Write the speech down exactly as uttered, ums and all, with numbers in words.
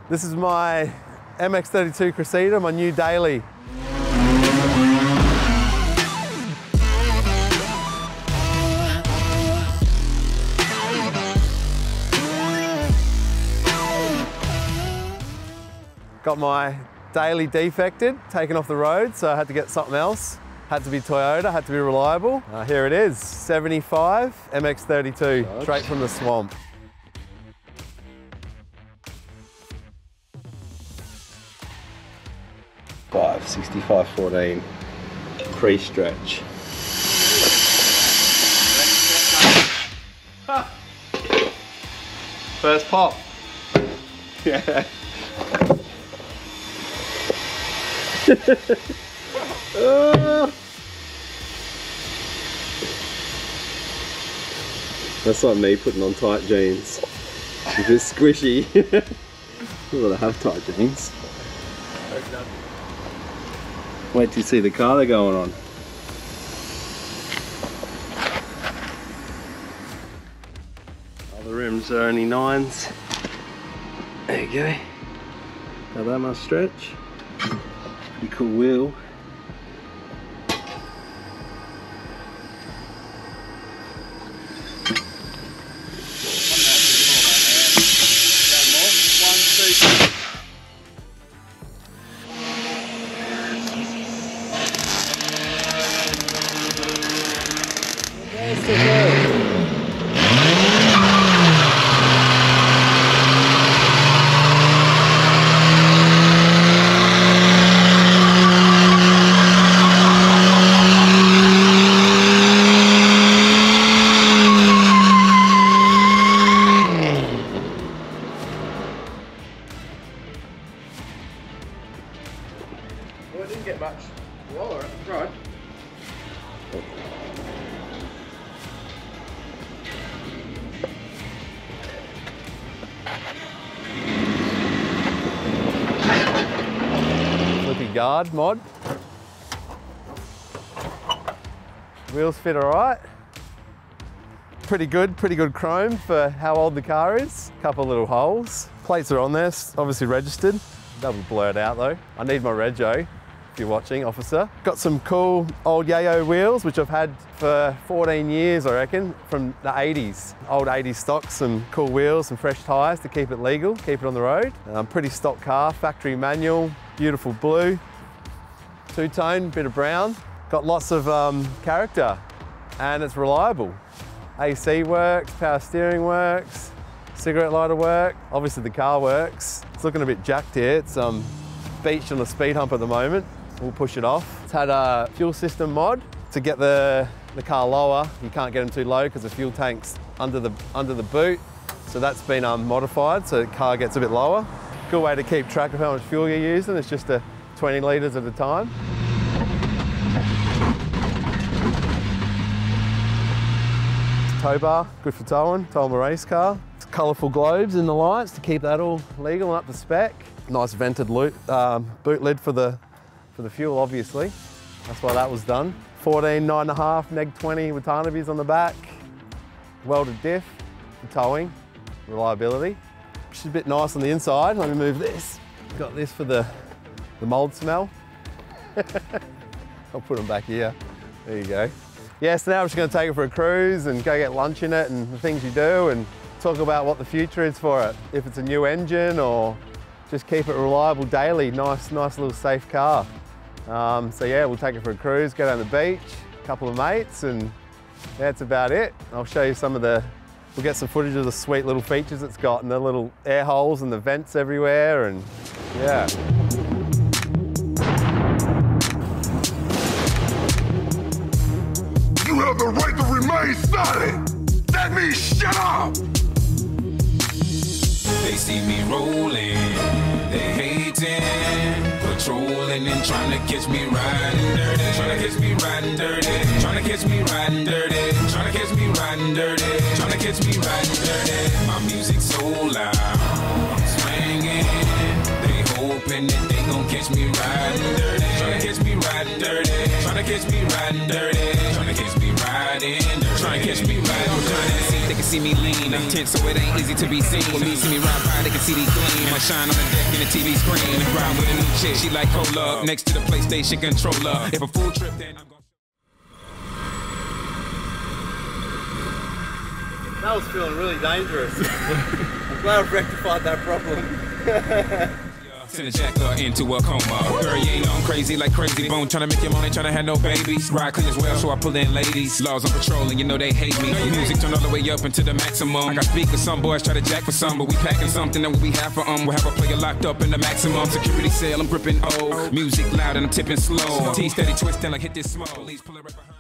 This is my M X thirty-two Crusader, my new daily. Got my daily defected, taken off the road, so I had to get something else. Had to be Toyota, had to be reliable. Uh, here it is, seventy-five M X thirty-two, Dodge. Straight from the swamp. Five, sixty-five fourteen, pre-stretch. First pop. Yeah. uh. That's like me putting on tight jeans. If it's squishy, you gotta have tight jeans. Wait till you see the car they're going on. All the rims are only nines. There you go. Got that much stretch. Pretty cool wheel. Well, it didn't get much lower, right? Flippy guard mod. Wheels fit all right. Pretty good, pretty good chrome for how old the car is. Couple little holes. Plates are on there, obviously registered. They'll be blurred out though. I need my rego, if you're watching, officer. Got some cool old Yayo wheels, which I've had for fourteen years, I reckon, from the eighties. Old eighties stock, some cool wheels, some fresh tyres to keep it legal, keep it on the road. Um, pretty stock car, factory manual, beautiful blue. Two-tone, bit of brown. Got lots of um, character, and it's reliable. A C works, power steering works, cigarette lighter work. Obviously the car works. It's looking a bit jacked here. It's um, beached on the speed hump at the moment. We'll push it off. It's had a fuel system mod to get the, the car lower. You can't get them too low because the fuel tank's under the, under the boot. So that's been um, modified so the car gets a bit lower. Good way to keep track of how much fuel you're using. It's just a twenty litres at a time. Tow bar, good for towing, towing a race car. Colourful globes in the lights to keep that all legal and up to spec. Nice vented loot, um, boot lid for the, for the fuel, obviously. That's why that was done. fourteen nine and a half neg twenty with Tarnabys on the back. Welded diff for towing, reliability. Which is a bit nice on the inside. Let me move this. Got this for the, the mould smell. I'll put them back here. There you go. Yeah, so now I'm just going to take it for a cruise and go get lunch in it and the things you do and talk about what the future is for it. If it's a new engine or just keep it reliable daily. Nice, nice little safe car. Um, so yeah, we'll take it for a cruise, go down the beach, a couple of mates, and yeah, that's about it. I'll show you some of the, we'll get some footage of the sweet little features it's got and the little air holes and the vents everywhere, and yeah. You have the right to remain silent. That means shut up. They see me rolling, they hating, patrolling and trying to catch me riding dirty, trying to catch me riding dirty, trying to catch me riding dirty, trying to catch me riding dirty, trying to catch me riding dirty. My music's so loud, I'm swinging. They hoping that they gon' catch me riding dirty, trying to catch me riding dirty, trying to catch me riding dirty, trying to catch me riding dirty, trying to catch me riding dirty. see me lean. I'm tense, so it ain't easy to be seen. When me see me ride by, they can see the gleam. I shine on the deck in the T V screen. Ride with a new chick, she like cola. Next to the PlayStation controller. If a full trip, then I'm gonna. That was feeling really dangerous. I'm glad I've rectified that problem. Send a jacker into a coma. Girl, you ain't on crazy like Crazy Bone. Tryna make your money, tryna have no babies. Ride clean as well, so I pull in ladies. Laws on patrol, and you know they hate me. Music turn all the way up into the maximum. I got speakers, some boys try to jack for some, but we packing something that we have for um. We'll have a player locked up in the maximum security cell. I'm gripping O. Music loud and I'm tipping slow. T steady twisting like hit this smoke. Please pull it right behind.